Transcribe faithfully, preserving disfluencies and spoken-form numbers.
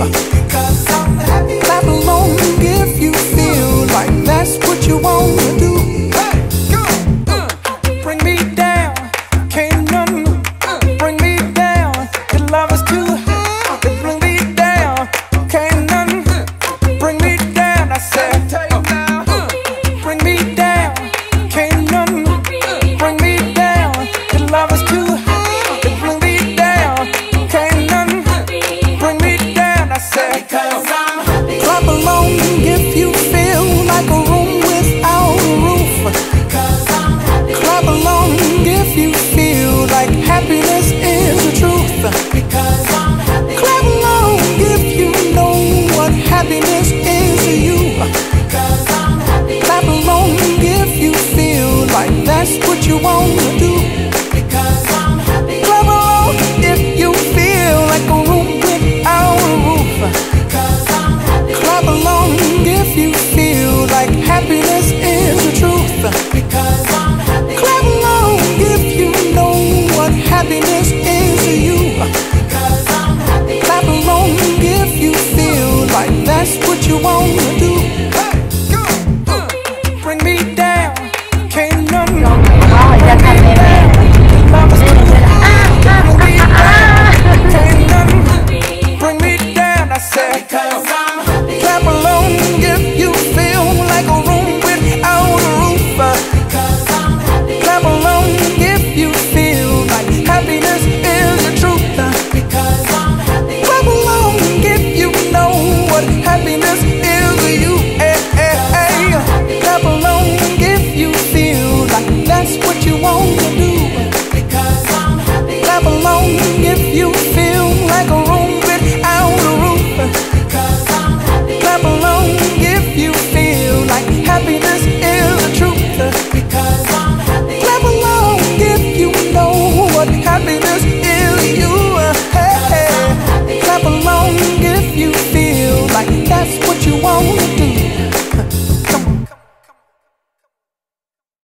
because I'm happy. Clap along if you feel like that's what you want to do. Hey, go, uh, bring me down, can't none uh, bring me down. Your love is too high, bring me down, can't none uh, bring me down. I said, uh, uh, bring me down, can't none uh, bring me down. Your love is too high, bring me down, can't none uh, bring me down. I said, because I'm happy. Clap along if you feel like a room without a roof. Because I'm happy. Clap along if you feel like happiness is the truth. Because I'm happy. Clap along if you know what happiness is to you. Because I'm happy. Clap along if you feel like that's what you want to do. Because I'm happy. Clap along if you feel like a room without a roof. Because I'm happy. Clap along if you feel like happiness is the truth. Because I'm happy. Clap along if you know what happiness is to you. Because I'm happy. Clap along if you feel like that's what you want to do. Hey, go, uh, bring me down, can't none bring me down. Love is too high, bring me down, can't none bring me down. I said, because